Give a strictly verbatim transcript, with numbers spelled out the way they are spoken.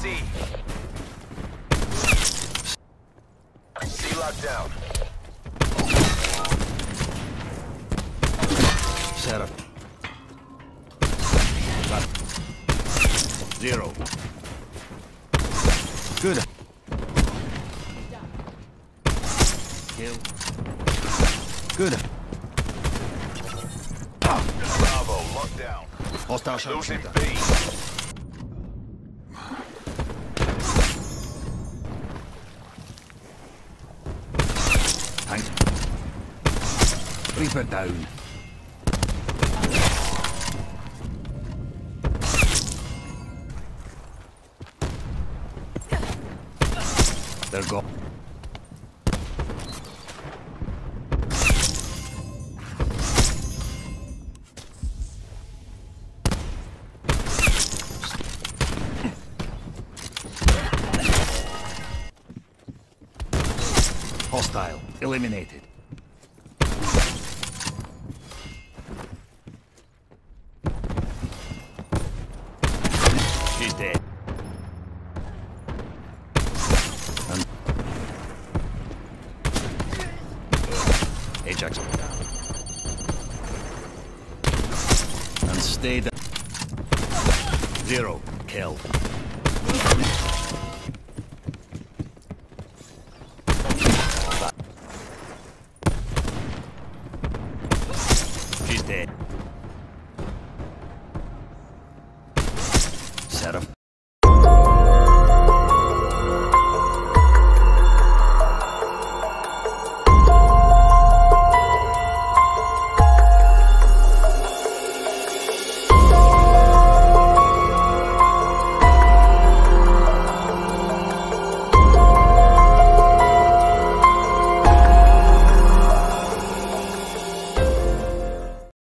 C. C locked down. Set up. Zero. Good. Kill. Good. Bravo, locked down. Hostile Losing sharpshooter. B. Tank. Reaper down. They're gone. Hostile eliminated. She's dead. And Ajax. And stay down. Zero. Kill.